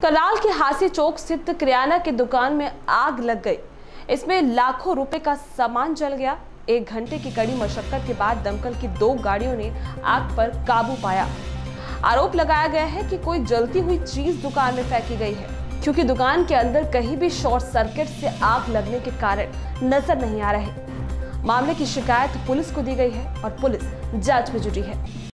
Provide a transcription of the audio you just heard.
कराल के हासी चौक स्थित किराना की दुकान में आग लग गई। इसमें लाखों रुपए का सामान जल गया। 1 घंटे की कड़ी मशक्कत के बाद दमकल की 2 गाड़ियों ने आग पर काबू पाया। आरोप लगाया गया है कि कोई जलती हुई चीज दुकान में फेंकी गई है, क्योंकि दुकान के अंदर कहीं भी शॉर्ट सर्किट से आग लगने के कारण नजर नहीं आ रहे। मामले की शिकायत पुलिस को दी गई है और पुलिस जांच में जुटी है।